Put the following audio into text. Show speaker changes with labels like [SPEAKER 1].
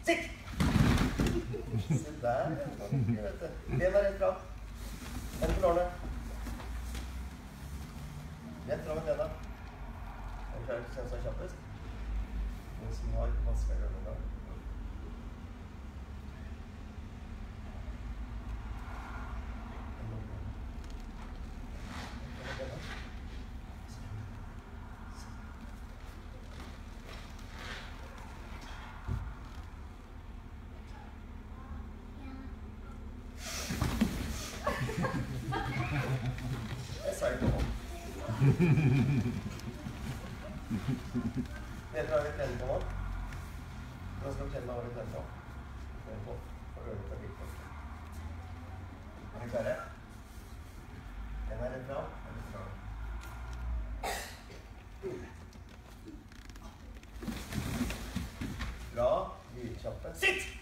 [SPEAKER 1] Sitt! Se der, vet du. Ben er rett fram. Hender på lårene. Rett fram med bena. Er du klar til å kjenne seg kjappest? Noen som har vasket gulvet da. Jeg sa ikke noe. Vet du hva vi trener på nå? Nå skal vi kjenne hva vi trener på. Trener på og øve på virkelig. Er vi klare? Den er rett fram. Bra. Lydkjappe. Sitt!